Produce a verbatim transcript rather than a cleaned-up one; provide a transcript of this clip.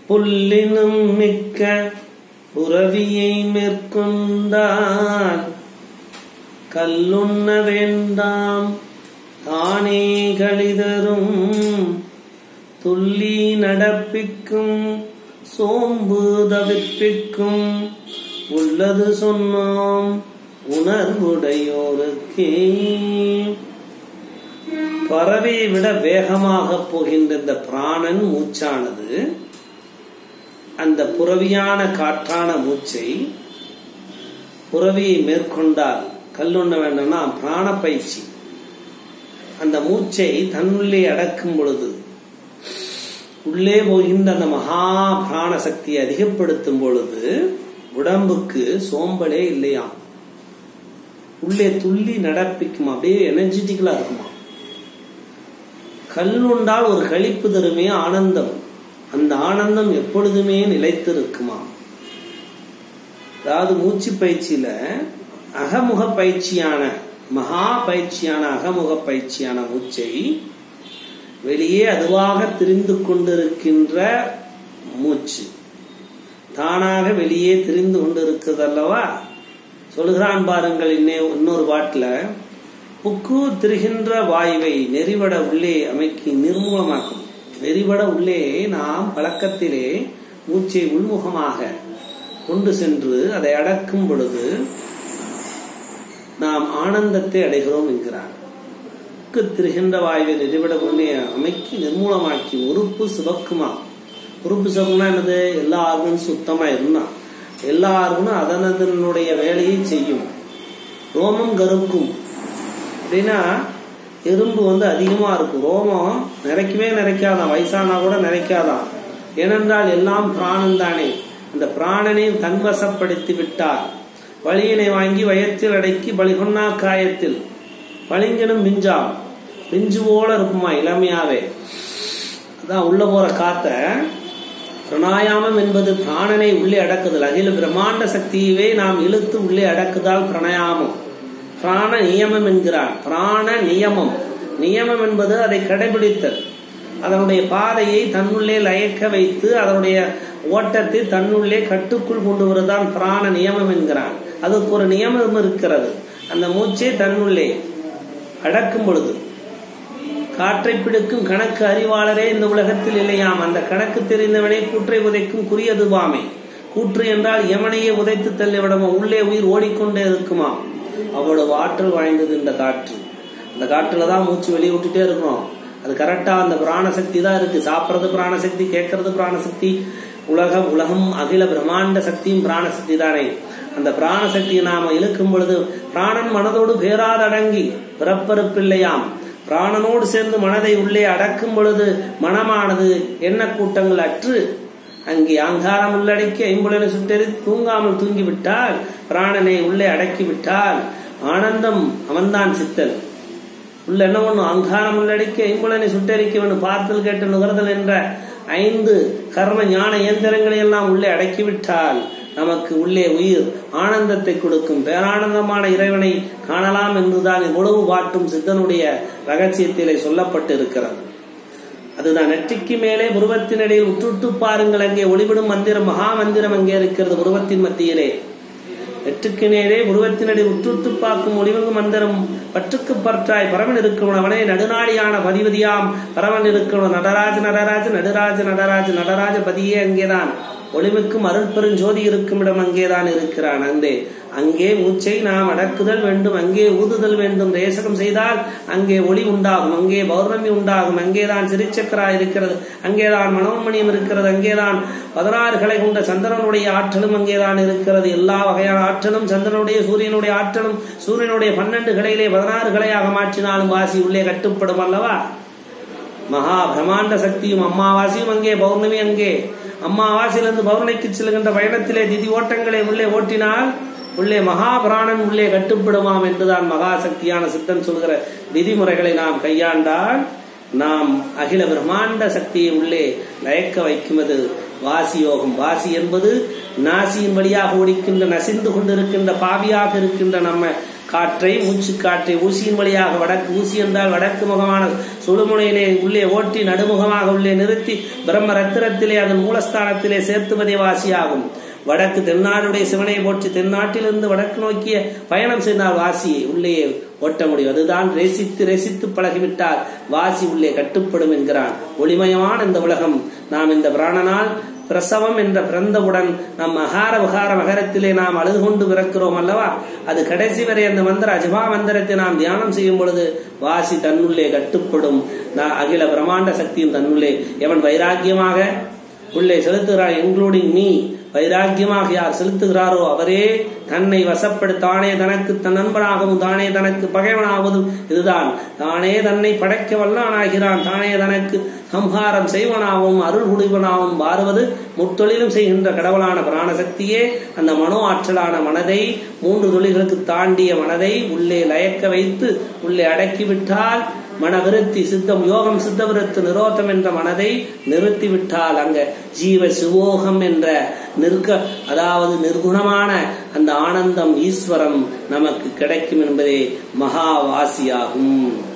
புல்லினும் மிக்க புரவியை மேற்கொண்டால் கல்லுண்ண வேண்டாம் தானே களிதரும் துள்ளி நடப்பிக்கும் சோம்பு தவிர்ப்பிக்கும் உள்ளது சொன்னோம் உணர்வுடையோருக்கே. பறவையை விட வேகமாக போகின்ற இந்த பிராணன் மூச்சானது அந்த புறவியான காற்றான மூச்சை புறவியை மேற்கொண்டால் கல்லுண்ண வேண்டும்னா பிராண பயிற்சி. அந்த மூச்சை தன்னுள்ளே அடக்கும் பொழுது உள்ளே போகின்ற அந்த மகா பிராண சக்தியை அதிகப்படுத்தும் பொழுது உடம்புக்கு சோம்பலே இல்லையாம். உள்ளே துள்ளி நடப்பிக்குமா, அப்படியே எனர்ஜெட்டிக்கலா இருக்குமா. கல்லுண்டால் ஒரு களிப்பு தருமே ஆனந்தம், அந்த ஆனந்தம் எப்பொழுதுமே நிலைத்திருக்குமா. அதாவது மூச்சு பயிற்சியில அகமுக பயிற்சியான மகா பயிற்சியான அகமுக பயிற்சியான மூச்சை வெளியே அதுவாக திரிந்து கொண்டிருக்கின்ற மூச்சு தானாக வெளியே திரிந்து கொண்டிருக்கிறது அல்லவா. சொல்கிறான் பாருங்கள் இன்னொரு பாட்டுல, புக்கு திரிகின்ற வாயுவை நெறிவட உள்ளே அமைக்கி நிர்மூலமாக்கும். நெறிவட உள்ளே நாம் பழக்கத்திலே மூச்சை உள்முகமாக கொண்டு சென்று அதை அடக்கும் பொழுது நாம் ஆனந்தத்தை அடைகிறோம் என்கிறார். புக்கு திரிகின்ற வாயுவை நெறிவட உள்ளே அமைக்கி நிர்மூலமாக்கி உறுப்பு சிவக்குமா. உறுப்பு சிவக்குமா என்னது, எல்லா ஆர்கனும் சுத்தமா இருந்தா எல்லா ஆர்கனும் அதனதனுடைய வேலையை செய்யும். ரோமம் கருக்கும் அப்படின்னா எறும்பு வந்து அதிகமா இருக்கும், ரோமம் நிறைக்கவே நிறைக்காதான், வயசானா கூட நிறைக்காதான். ஏனென்றால் எல்லாம் பிராணன் தானே. அந்த பிராணனை தன்வசப்படுத்தி விட்டார். வலியினை வாங்கி வயத்தில் அடக்கி பலிகொன்னா காயத்தில் பளிங்கனும் மிஞ்சா மிஞ்சு போல இருக்குமா இளமையாவே. அதான் உள்ள போற காத்த பிரணாயாமம் என்பது பிராணனை உள்ளே அடக்குதல். அகில பிரம்மாண்ட சக்தியவே நாம் இழுத்து உள்ளே அடக்குதால் பிரணயாமம். பிராண நியமம் என்கிறார். பிராண நியமம், நியமம் என்பது அதை கடைபிடித்தல், அதனுடைய பாதையை தன்னுள்ளே லயக்க வைத்து அதனுடைய ஓட்டத்தை தன்னுள்ளே கட்டுக்குள் கொண்டு வருதான் பிராண நியமம் என்கிறார். அதுக்கு ஒரு நியமம் இருக்கிறது. அந்த மூச்சை தன்னுள்ளே அடக்கும் பொழுது காற்றை பிடிக்கும் கணக்கு அறிவாளரே இந்த உலகத்தில் இல்லையாம். அந்த கணக்கு தெரிந்தவனே கூற்றை உதைக்கும் குறியதுவாமே. கூற்று என்றால் யமனையே உதைத்து தள்ளிவிடமா, உள்ளே உயிர் ஓடிக்கொண்டே இருக்குமா. அவ்வளவு ஆற்றல் வாய்ந்தது இந்த காற்று. அந்த காற்றுலதான் மூச்சு வெளியே விட்டுட்டே இருக்கிறோம். அது கரெக்டா அந்த பிராணசக்தி தான் இருக்கு. சாப்பிட்றது பிராணசக்தி, கேட்கறது பிராணசக்தி, உலகம் உலகம் அகில பிரம்மாண்ட சக்தியும் பிராணசக்தி தானே. அந்த பிராணசக்தியை நாம இழுக்கும் பொழுது பிராணன் மனதோடு பேராதடங்கி பிறப்பறுப்பில்லையாம். பிராணனோடு சேர்ந்து மனதை உள்ளே அடக்கும் பொழுது மனமானது எண்ண கூட்டங்கள் அற்று அங்கே அங்காரம் உள்ளடக்கி ஐம்புலனை சுட்டெறி தூங்காமல் தூங்கிவிட்டால், பிராணனை உள்ளே அடக்கி விட்டால் ஆனந்தம் அவன்தான் சித்தன். உள்ள என்ன ஒண்ணு, அங்காரம் உள்ளடக்கி ஐம்புலனை சுட்டெரிக்க வேண்டும், பார்த்தல் கேட்டு நுகர்தல் என்ற ஐந்து கர்ம ஞான இயந்திரங்களை எல்லாம் உள்ளே அடக்கிவிட்டால் நமக்கு உள்ளே உயிர் ஆனந்தத்தை கொடுக்கும். பேரானந்தமான இறைவனை காணலாம் என்றுதான் இவ்வளவு பாட்டும் சித்தனுடைய ரகசியத்திலே சொல்லப்பட்டு இருக்கிறது. அதுதான் நெற்றிக்கு மேலே புருவத்தினிடையில் உற்றுட்டு பாருங்கள், அங்கே ஒளிவிடும் மந்திரம் மகா மந்திரம் அங்கே இருக்கிறது புருவத்தின் மத்தியிலே. நெற்றுக்கு நேரே புருவத்தினடி உற்றுட்டு பார்க்கும் ஒளிவங்கு மந்திரம் பற்றுக்கு பற்றாய் பரமன் இருக்கணும். அவனே நடுநாடியான பதிவதியாம் பரமன் இருக்கணும். நடராஜ நடராஜ நடுராஜ நடராஜ நடராஜ பதியே அங்கேதான். ஒளிமிக்கும் அருள் பெருஞ்சோதி இருக்கும் இடம் அங்கேதான் இருக்கிறான். அங்கே அங்கே மூச்சை நாம் அடக்குதல் வேண்டும், அங்கே ஊதுதல் வேண்டும். தேசகம் செய்தால் அங்கே ஒளி உண்டாகும், அங்கே பௌர்ணமி உண்டாகும். அங்கேதான் சிறிச்சக்கரா இருக்கிறது, அங்கேதான் மனோன்மணியம் இருக்கிறது, அங்கேதான் பதினாறு கலை கொண்ட சந்திரனுடைய ஆற்றலும் அங்கேதான் இருக்கிறது. எல்லா வகையான ஆற்றலும் சந்திரனுடைய சூரியனுடைய ஆற்றலும் சூரியனுடைய பன்னெண்டு கலையிலே பதினாறு கலையாக மாற்றினாலும் வாசி உள்ளே கட்டுப்படும் அல்லவா. மகா பிரம்மாண்ட சக்தியும் அம்மாவாசியும் அங்கே, பௌர்ணமி அங்கே. அம்மாவாசியிலிருந்து பௌர்ணமிக்கு செல்கின்ற பயணத்திலே திதி ஓட்டங்களை உள்ளே ஓட்டினால் உள்ளே மகாபிராணன் உள்ளே கட்டுப்படுமாம் என்றுதான் மகா சக்தியான சித்தன் சொல்கிற விதிமுறைகளை நாம் கையாண்டால் நாம் அகில பிரம்மாண்ட சக்தியை உள்ளே லயக்க வைக்குவது வாசி யோகம். வாசி என்பது நாசியின் வழியாக ஓடிக்கின்ற நசிந்து கொண்டிருக்கின்ற பாவியாக இருக்கின்ற நம்ம காற்றை மூச்சு காற்றை ஊசியின் வழியாக வடக்கு, ஊசி என்றால் வடக்கு முகமான சுழுமுனையிலே உள்ளே ஓட்டி நடுமுகமாக உள்ளே நிறுத்தி பிரம்ம ரத்திரத்திலே அதன் மூலஸ்தானத்திலே சேர்த்துவதே வாசியாகும். வடக்கு தென்னாடுடைய சிவனை போற்றி தென்னாட்டிலிருந்து வடக்கு நோக்கிய பயணம் செய்தால் வாசியை உள்ளே ஓட்ட முடியும். அதுதான் ரசித்து ரசித்து பழகிவிட்டால் வாசி உள்ளே கட்டுப்படும் என்கிறான். ஒளிமயமான இந்த உலகம் நாம் இந்த பிராணனால் பிரசவம் என்ற பிறந்தவுடன் நம் அகார விகார மகரத்திலே நாம் அழுது கொண்டு பிறக்கிறோம் அல்லவா, அது கடைசி வரை அந்த மந்திர அஜபா மந்திரத்தை நாம் தியானம் செய்யும் பொழுது வாசி தன்னுள்ளே கட்டுப்படும். அகில பிரம்மாண்ட சக்தியும் தன்னுள்ளே எவன் வைராக்கியமாக உள்ளே செலுத்துகிறார், இன்க்ளூடிங் மீ, வைராக்கியமாக யார் செலுத்துகிறாரோ அவரே தன்னை வசப்படுத்தானே தனக்கு தன் நண்பனாகவும் தானே தனக்கு பகைவனாவதும் இதுதான். தானே தன்னை படைக்க வல்லானாகிறான், தானே தனக்கு சம்ஹாரம் செய்வனாகவும் அருள் குடிவனாகவும் மாறுவது முத்தொழிலும் செய்கின்ற கடவுளான பிராணசக்தியே அந்த மனோ ஆற்றலான மனதை, மூன்று தொழில்களுக்கு தாண்டிய மனதை உள்ளே லயக்க வைத்து உள்ளே அடக்கிவிட்டால் மனவிருத்தி சித்தம் யோகம் சித்த விருத்து நிரோதம் என்ற மனதை நிறுத்திவிட்டால் அங்க ஜீவ சிவோகம் என்ற நிற்க அதாவது நிர்குணமான அந்த ஆனந்தம் ஈஸ்வரம் நமக்கு கிடைக்கும் என்பதே மகாவாசியாகும்.